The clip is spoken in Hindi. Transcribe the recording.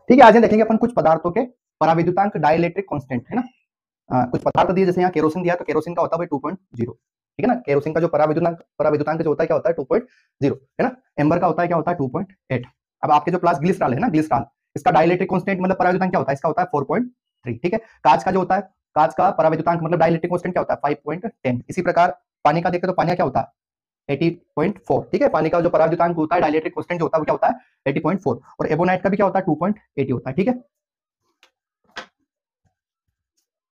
ठीक है, आज देखेंगे अपन कुछ पदार्थों के पराविद्युतांक डाइलेक्ट्रिक कांस्टेंट, है ना। कुछ पदार्थ दिए, जैसे यहाँ केरोसिन दिया, तो केरोसिन का होता है 2.0, ठीक है ना। केरोसिन का जो पराविद्युतांक जो होता है क्या होता है 2.0, है ना। एम्बर का होता है क्या होता है 2.8। अब आपके जो प्लस ग्लिसरॉल है ना, ग्लिसरॉल, इसका डाइलेक्ट्रिक कांस्टेंट मतलब पराविद्युतांक क्या होता है, इसका होता है 4.3, ठीक है। कांच का जो होता है, कांच का पराविद्युतांक मतलब डाइलेक्ट्रिक कांस्टेंट क्या होता है 5.10। इसी प्रकार पानी का देखें तो पानी का क्या होता है 80.4, ठीक है। पानी का जो पराविद्युतांक होता है, डाइलेक्ट्रिक कांस्टेंट जो होता है वो क्या होता है 80.4। और एबोनाइट का भी क्या होता है 2.80 होता है, ठीक है।